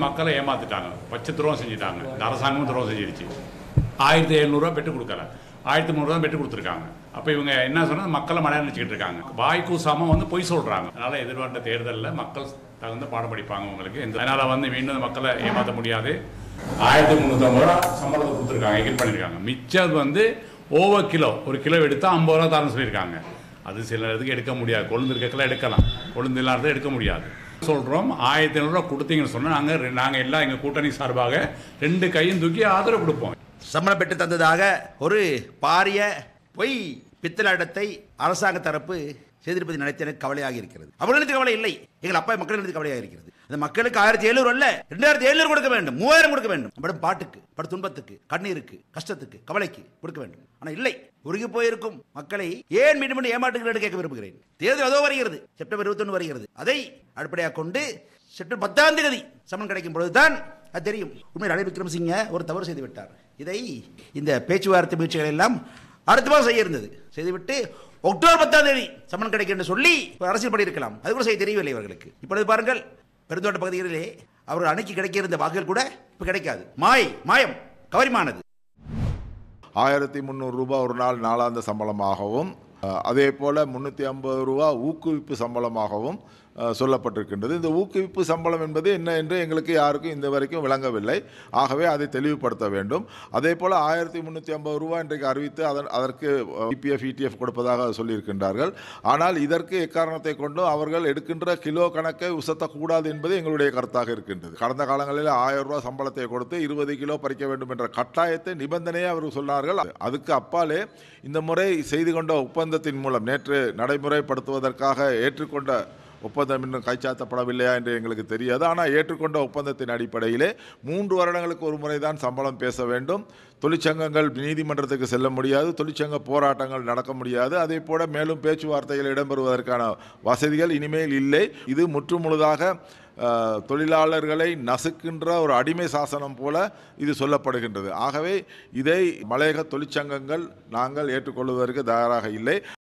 மக்களை ஏமாத்திட்டாங்க, பச்சை துரோகம் செஞ்சுட்டாங்க. இந்த அரசாங்கமும் துரோகம் செஞ்சிருச்சு. 1700 பெற்று கொடுக்கல, 1300 தான் பெற்று கொடுத்துருக்காங்க. அப்போ இவங்க என்ன சொன்னால் மக்களை மலையாளம் நினச்சிக்கிட்டு இருக்காங்க. வாய் கூசாமல் பொய் சொல்கிறாங்க. அதனால் எதிர்வந்த தேர்தலில் மக்கள் தகுந்த பாடம் படிப்பாங்க உங்களுக்கு. அதனால் மீண்டும் மக்களை ஏமாற்ற முடியாது. 1350 சம்பளத்தை கொடுத்துருக்காங்க, எகிட் பண்ணியிருக்காங்க. மிச்சம் ஓவர் கிலோ, ஒரு கிலோ எடுத்தால் 50 ரூபா தரேன்னு சொல்லியிருக்காங்க. அது சில இடத்துக்கு எடுக்க முடியாது. கொழுந்து இருக்கெல்லாம் எடுக்கலாம், கொழுந்து இல்லாத எடுக்க முடியாது. சொல்கிறோம் 1500 ரூபா கொடுத்தீங்கன்னு சொன்னால் நாங்கள் எல்லாம் எங்கள் கூட்டணி சார்பாக 2 கையும் தூக்கி ஆதரவு கொடுப்போம். சம்பளம் பெற்று தந்ததாக ஒரு பாரிய பொய் பித்தலாட்டத்தை அரசாங்க தரப்பு செய்திருப்பதை நினைத்து எனக்கு கவலையாக இருக்கிறது. அவர்களுக்கு கவலை இல்லை, எங்கள் அப்பா மக்களுக்கு கவலையாக இருக்கிறது. அந்த மக்களுக்கு 1700 அல்ல 2700 கொடுக்க வேண்டும், 3000 கொடுக்க வேண்டும். நம்மிடம் பாட்டுக்கு, படு துன்பத்துக்கு, கண்ணீருக்கு, கஷ்டத்துக்கு, கவலைக்கு கொடுக்க வேண்டும். ஆனால் இல்லை, உருகி போயிருக்கும் மக்களை ஏன் மீண்டும் மீண்டும் ஏமாற்றுகிறேன் கேட்க விரும்புகிறேன். தேர்தல் அதோ வருகிறது, செப்டம்பர் 21 வருகிறது. அதை அடிப்படையாக கொண்டு செப்டம்பர் 10ஆம் தேதி சம்மன் கிடைக்கும் பொழுதுதான் அது தெரியும். உண்மையில் ரணில் விக்ரமசிங்க ஒரு தவறு செய்து விட்டார். இதை இந்த பேச்சுவார்த்தை முயற்சிகள் எல்லாம் அடுத்த மாதம் செய்ய இருந்தது, செய்துவிட்டு அக்டோபர் 10ஆம் தேதி சம்மன் கிடைக்கும் என்று சொல்லி அரசியல் படி இருக்கலாம். அது கூட செய்ய தெரியவில்லை அவர்களுக்கு. இப்பொழுது பாருங்கள், பெருந்தோட்ட பகுதிகளிலே அவர்கள் அன்னைக்கு கிடைக்க இருந்த வாக்குகள் கூட இப்போ கிடைக்காது. மாயம், கவரிமானது. 1300 ரூபாய் ஒரு நாள் நாளாந்த சம்பளமாகவும், அதே போல் 350 ரூபா ஊக்குவிப்பு சம்பளமாகவும் சொல்லப்பட்டிருக்கின்றது. இந்த ஊக்குவிப்பு சம்பளம் என்பது என்ன என்று எங்களுக்கு யாருக்கும் இந்த வரைக்கும் விளங்கவில்லை. ஆகவே அதை தெளிவுபடுத்த வேண்டும். அதே போல் 1350 ரூபா இன்றைக்கு அறிவித்து அதற்கு இபிஎஃப் இடிஎஃப் கொடுப்பதாக சொல்லியிருக்கின்றார்கள். ஆனால் இதற்கு எக்காரணத்தை கொண்டும் அவர்கள் எடுக்கின்ற கிலோ கணக்கை உசத்தக்கூடாது என்பது எங்களுடைய கருத்தாக இருக்கின்றது. கடந்த காலங்களில் 1000 ரூபா சம்பளத்தை கொடுத்து 20 கிலோ பறிக்க வேண்டும் என்ற கட்டாயத்தை நிபந்தனையை அவர்கள் சொன்னார்கள். அதுக்கு அப்பாலே இந்த முறை செய்து கொண்ட ஒப்பந்தத்தின் மூலம் நேற்று நடைமுறைப்படுத்துவதற்காக ஏற்றுக்கொண்ட ஒப்பந்தம் இன்னும் கைச்சாத்தப்படவில்லையா என்று எங்களுக்கு தெரியாது. ஆனால் ஏற்றுக்கொண்ட ஒப்பந்தத்தின் அடிப்படையிலே 3 வருடங்களுக்கு ஒரு முறை தான் சம்பளம் பேச வேண்டும். தொழிற்சங்கங்கள் நீதிமன்றத்துக்கு செல்ல முடியாது, தொழிற்சங்க போராட்டங்கள் நடக்க முடியாது. அதே போல மேலும் பேச்சுவார்த்தைகள் இடம்பெறுவதற்கான வசதிகள் இனிமேல் இல்லை. இது முற்றுமுழுதாக தொழிலாளர்களை நசுக்கின்ற ஒரு அடிமை சாசனம் போல இது சொல்லப்படுகின்றது. ஆகவே இதை மலையக தொழிற்சங்கங்கள் நாங்கள் ஏற்றுக்கொள்வதற்கு தயாராக இல்லை.